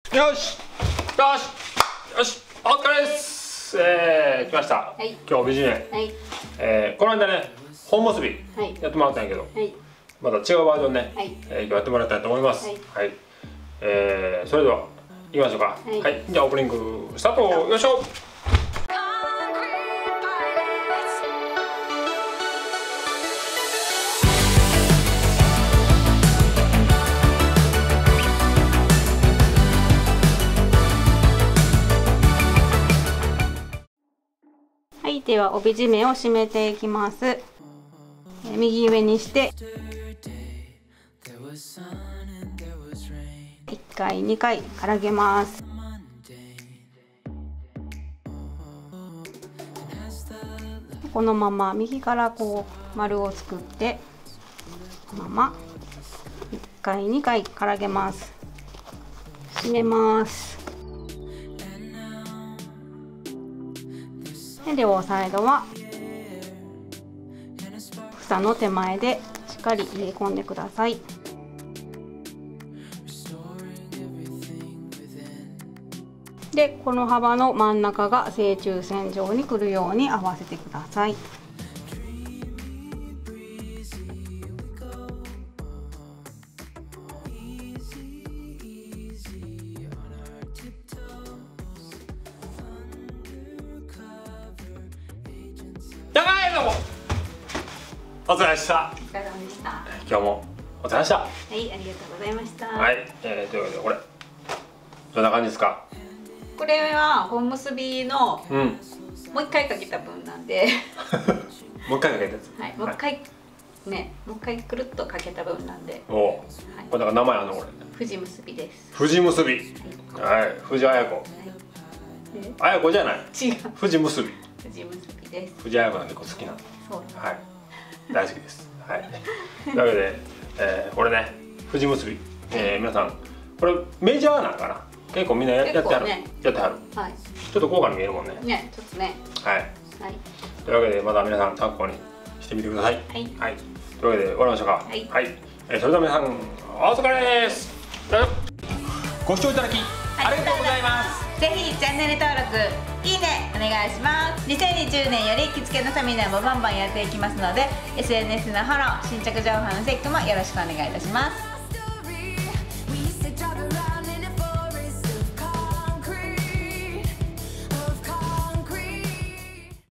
よしよし、お疲れです。来ました。はい、今日美人園。はい、この間ね、本結びやってもらったんやけど、はい、また違うバージョンね、はい、今日やってもらいたいと思います。はい、はい、それでは行きましょうか。はい、はい、じゃあオープニングスタート。よいしょ。 はい、では帯締めを締めていきます。右上にして1回2回からげます。このまま右からこう丸を作ってこのまま1回2回からげます。締めます。で両サイドは房の手前でしっかり入れ込んでください。でこの幅の真ん中が正中線上に来るように合わせてください。 お疲れ様でした。 お疲れ様でした。 今日もお疲れ様でした。はい、 ありがとうございました。 はい、というわけでこれどんな感じですか？ これは本結びの、もう一回かけた分なんでもう一回かけたやつ。 はい、もう一回ね、もう一回くるっとかけた分なんで。おお、これだから名前あるのこれ。 富士結びです。 富士結び。はい、富士綾子。綾子じゃない。 違う。 富士結び。 富士結びです。 富士綾子が結構好きな。 そう。 はい。大好きです。はい。というわけで、これね、富士結び、皆さんこれメジャーなんかな。結構みんなやってはる。やってはる。はい。ちょっと高価に見えるもんね。 ね、ちょっとね。はい。はい。 というわけでまた皆さん参考にしてみてください。はい。はい。というわけで終わりましょうか。はい。はい。それでは皆さんお疲れです。ご視聴いただきありがとうございます。 ぜひチャンネル登録、いいねお願いします。2020年より着付けのセミナーもバンバンやっていきますので SNS のフォロー、新着情報のチェックもよろしくお願いいたします。